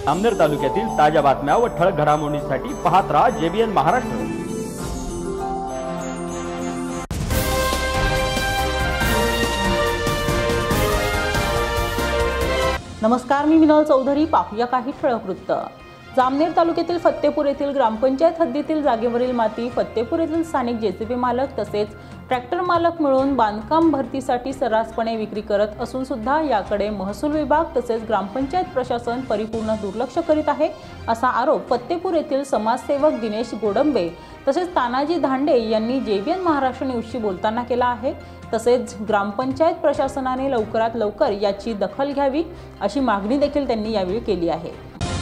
जामनेर तालुक्यातील ताज्या बातम्या व ठळक घडामोडींसाठी पाहत राहा JBN महाराष्ट्र। नमस्कार, मी विनोद चौधरी। पाहूया काही ठळक वृत्त। जामनेर तालुक्यातील फत्तेपूर येथील ग्रामपंचायत हद्दीतील जागेवरील माती फत्तेपूर येथील स्थानिक JCB मालक तसेच ट्रॅक्टर मालक मिळून बांधकाम भरतीसाठी सर्रासपणे विक्री करत असून सुद्धा याकडे महसूल विभाग तसेच ग्रामपंचायत प्रशासन परिपूर्ण दुर्लक्ष करीत आहे, असा आरोप फत्तेपूर येथील समाजसेवक दिनेश गोडंबे तसेच तानाजी धांडे यांनी JBN महाराष्ट्र न्यूजशी बोलताना केला आहे। तसेच ग्रामपंचायत प्रशासनाने लवकरात लवकर याची दखल घ्यावी अशी मागणी देखील त्यांनी यावेळी केली आहे।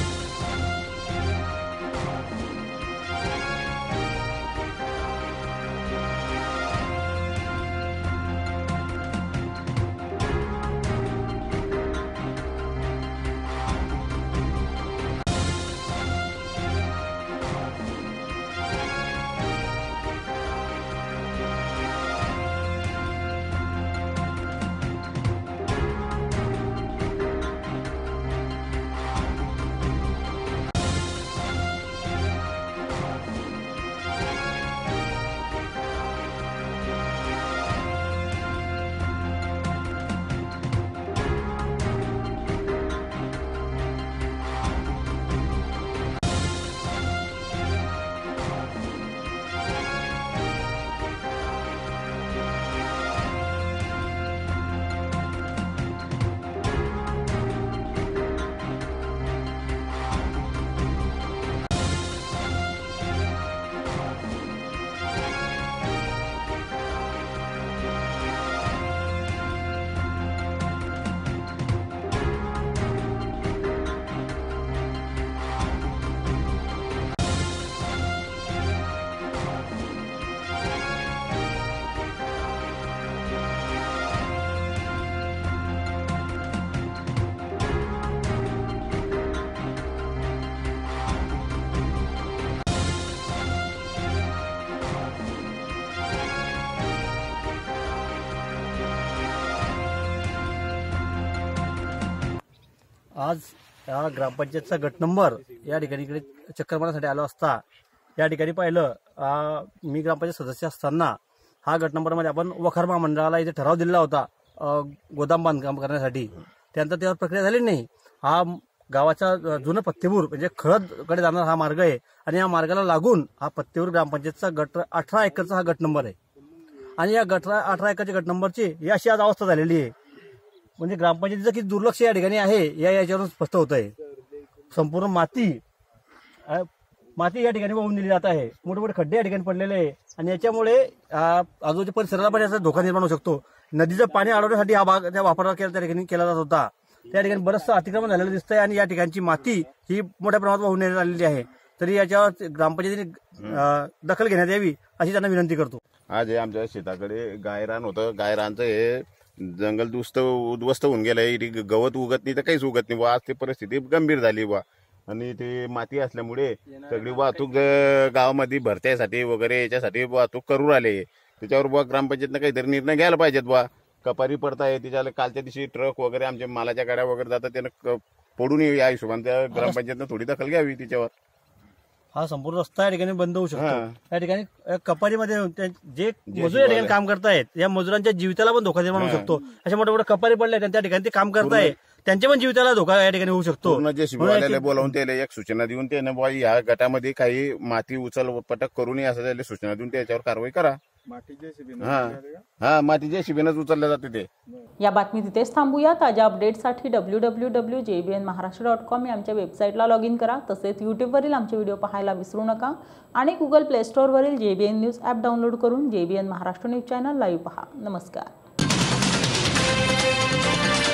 आज या ग्रामपंचायतचा गट नंबर या ठिकाणी इकडे चक्कर मारण्यासाठी आलो असता या ठिकाणी पाहिलं, मी ग्रामपंचायत सदस्य असताना हा गट नंबरमध्ये आपण वखार महामंडळाला इथे ठराव दिलेला होता गोदाम बांधकाम करण्यासाठी। त्यानंतर त्यावर प्रक्रिया झाली नाही। हा गावाचा जुनं फत्तेपूर म्हणजे खळदकडे जाणारा हा मार्ग आहे आणि या मार्गाला लागून हा फत्तेपूर ग्रामपंचायतचा गट 18 एकरचा हा गट नंबर आहे आणि या 18 एकरच्या गट नंबरची ही अशी आज अवस्था झालेली आहे। म्हणजे ग्रामपंचायतीचं किती दुर्लक्ष या ठिकाणी आहे याच्यावरून स्पष्ट होत आहे। संपूर्ण माती या ठिकाणी वाहून दिली जात आहे, मोठे मोठे खड्डे या ठिकाणी पडलेले आहे आणि याच्यामुळे आजूबाजूच्या परिसराला पण याचा धोका निर्माण होऊ शकतो। नदीचं पाणी अडवण्यासाठी हा भाग त्या वापर त्या ठिकाणी केला जात होता, त्या ठिकाणी बरंचसं अतिक्रमण झालेलं दिसतंय आणि या ठिकाणची माती ही मोठ्या प्रमाणात वाहून नेण्यात आलेली आहे। तरी याच्यावर ग्रामपंचायतीने दखल घेण्यात यावी अशी त्यांना विनंती करतो। आज आमच्या शेताकडे गायरान होतं, गायरानचं हे जंगल उद्ध्वस्त होऊन गेलंय, गवत उगत नाही तर काहीच उगत नाही बा। आज ती परिस्थिती गंभीर झाली बा आणि ते माती असल्यामुळे सगळी वाहतूक गावामध्ये भरत्यासाठी वगैरे याच्यासाठी वाहतूक करू राहिले। त्याच्यावर बा ग्रामपंचायतनं काहीतरी निर्णय घ्यायला पाहिजेत बा। कपारी पडताय त्याच्याला कालच्या दिवशी ट्रक वगैरे आमच्या मालाच्या गाड्या वगैरे जातात, त्यानं पडून या हिशोबाने त्या ग्रामपंचायतनं थोडी दखल घ्यावी त्याच्यावर। हा संपूर्ण रस्ता या ठिकाणी बंद होऊ शकतो। या ठिकाणी कपारीमध्ये जे मजूर या ठिकाणी काम करतायत या मजुरांच्या जीविताला पण धोका निर्माण होऊ शकतो। अशा मोठ्या मोठ्या कपारी पडल्या त्या ठिकाणी ते काम करताय त्यांच्या पण जीविताला धोका या ठिकाणी होऊ शकतो। JCB बोलावून त्याला एक सूचना देऊन त्यानं बुवा या गटामध्ये काही माती उचल पटक करू नये असं त्याला सूचना देऊन त्याच्यावर कारवाई करा। माती JCBनंच उचलल्या जाते ते। या बातमी तिथेच थांबूया। ताज्या अपडेटसाठी www.jbnmaharashtra.com या आमच्या वेबसाईटला लॉग इन करा। तसेच यूट्यूबवरील आमचे व्हिडिओ पाहायला विसरू नका आणि गुगल प्ले स्टोअरवरील JBN न्यूज ॲप डाउनलोड करून JBN Maharashtra news channel live पहा। नमस्कार।